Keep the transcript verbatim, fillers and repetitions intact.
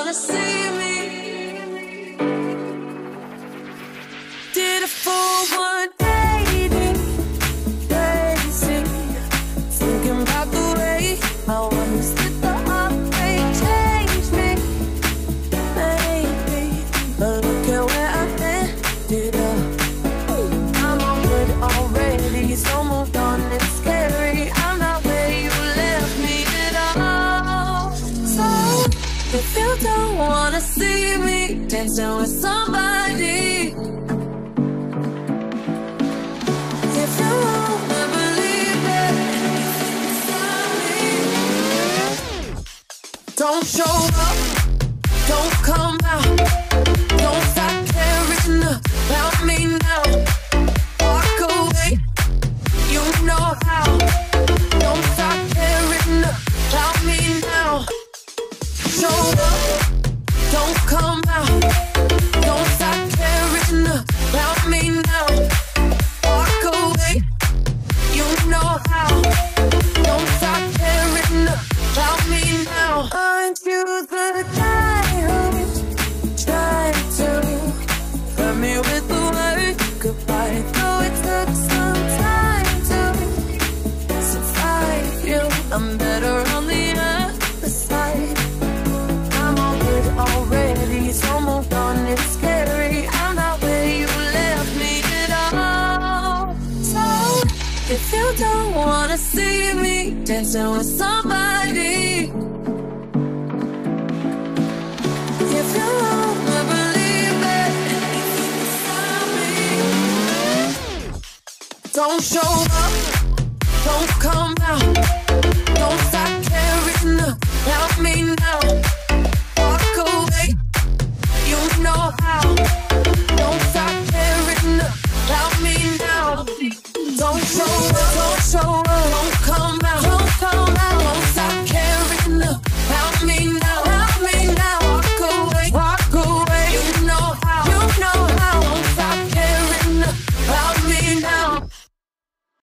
wanna see me. Did a full one eighty, crazy, thinking about the way I was. Did the heartbreak change me? Maybe, but look at where I ended up. I'm over it already, so moved on. It's scary. I'm not where you left me at all. So if you don't wanna see me dancing with somebody, if you wanna believe it, don't show up, don't come out, don't stop caring about me now. Walk away, you know how. Don't stop caring about me now. Show up, don't come out, don't stop caring about me now. Walk away, you know how. Don't stop caring about me now. Aren't you the guy who tried to hurt me with the word goodbye? Though it took some time to survive you, I'm better on the other side. I'm over it already, so moved on. It's scary. I'm not where you left me at all. So if you don't wanna see me dancing with somebody, if you wanna believe it, don't show up, don't come out, don't stop caring about me now. Walk away, you know how. Don't stop caring about me now. Don't show up, don't show up.